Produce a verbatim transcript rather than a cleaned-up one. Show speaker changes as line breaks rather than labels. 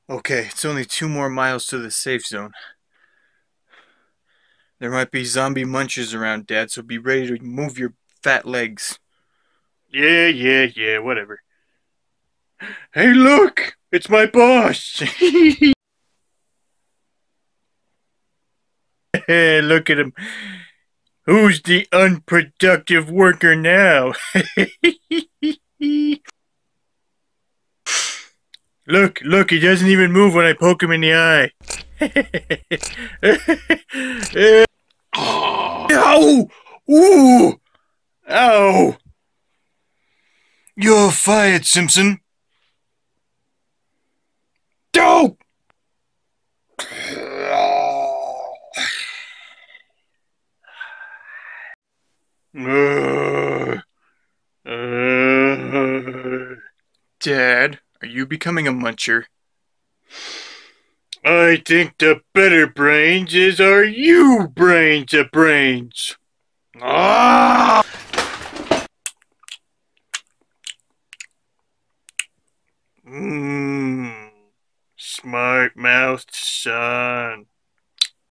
Okay, it's only two more miles to the safe zone. There might be zombie munchers around, Dad, so be ready to move your fat legs.
Yeah, yeah, yeah, whatever. Hey, look! It's my boss!
Hey, look at him. Who's the unproductive worker now? Look, look, he doesn't even move when I poke him in the eye. Ow! Ooh! Ow! You're fired, Simpson. Go! Dad, are you becoming a muncher?
I think the better brains is our you brains of brains. Ah! Mmm. Smart mouthed son.